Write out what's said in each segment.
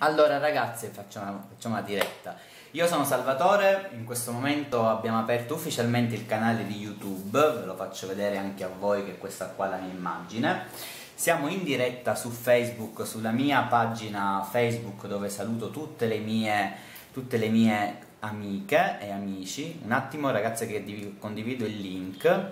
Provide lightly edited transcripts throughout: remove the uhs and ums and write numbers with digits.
Allora ragazzi, facciamo una diretta. Io sono Salvatore, in questo momento abbiamo aperto ufficialmente il canale di YouTube, ve lo faccio vedere anche a voi che questa qua è la mia immagine. Siamo in diretta su Facebook, sulla mia pagina Facebook, dove saluto tutte le mie amiche e amici. Un attimo ragazze che condivido il link.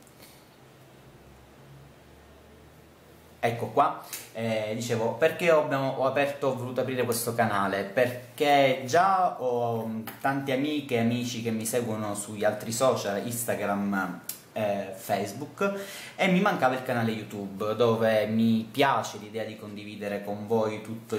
Ecco qua, dicevo, perché ho voluto aprire questo canale? Perché già ho tante amiche e amici che mi seguono sugli altri social, Instagram, Facebook, e mi mancava il canale YouTube, dove mi piace l'idea di condividere con voi tutta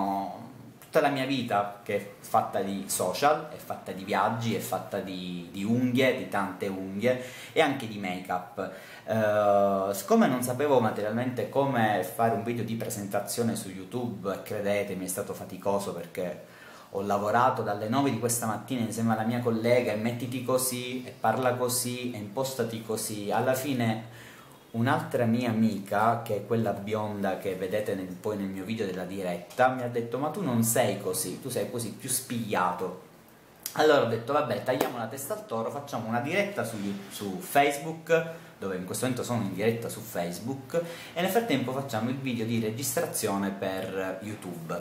la mia vita, che è fatta di social, è fatta di viaggi, è fatta di unghie, di tante unghie, e anche di make-up. Siccome non sapevo materialmente come fare un video di presentazione su YouTube, credetemi, è stato faticoso perché ho lavorato dalle 9 di questa mattina insieme alla mia collega, e mettiti così, e parla così, e impostati così. Alla fine un'altra mia amica, che è quella bionda che vedete poi nel mio video della diretta, mi ha detto: ma tu non sei così, tu sei così più spigliato. Allora ho detto: vabbè, tagliamo la testa al toro, facciamo una diretta su Facebook, dove in questo momento sono in diretta su Facebook, e nel frattempo facciamo il video di registrazione per YouTube.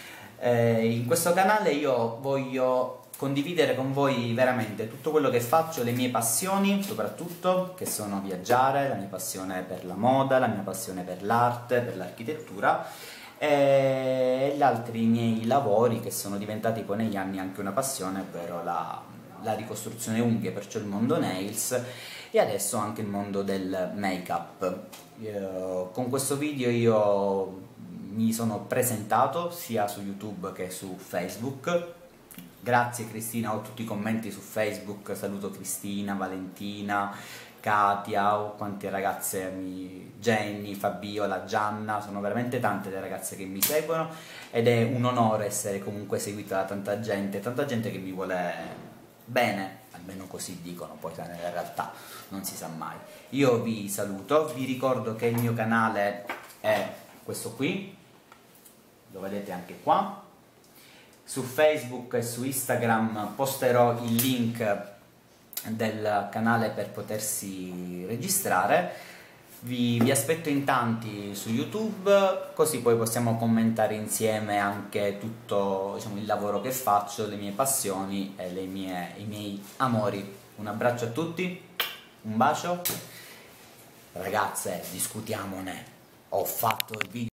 In questo canale io voglio condividere con voi veramente tutto quello che faccio, le mie passioni soprattutto, che sono viaggiare, la mia passione per la moda, la mia passione per l'arte, per l'architettura, e gli altri miei lavori che sono diventati poi negli anni anche una passione, ovvero la ricostruzione unghie, perciò il mondo nails, e adesso anche il mondo del make-up. Con questo video io mi sono presentato sia su YouTube che su Facebook. Grazie Cristina, ho tutti i commenti su Facebook, saluto Cristina, Valentina, Katia, quante ragazze, Jenny, Fabiola, Gianna, sono veramente tante le ragazze che mi seguono, ed è un onore essere comunque seguita da tanta gente che mi vuole bene, almeno così dicono, poi nella realtà non si sa mai. Io vi saluto, vi ricordo che il mio canale è questo qui, lo vedete anche qua. Su Facebook e su Instagram posterò il link del canale per potersi registrare. Vi aspetto in tanti su YouTube, così poi possiamo commentare insieme anche tutto, diciamo, il lavoro che faccio, le mie passioni e i miei amori. Un abbraccio a tutti, un bacio. Ragazze, discutiamone. Ho fatto il video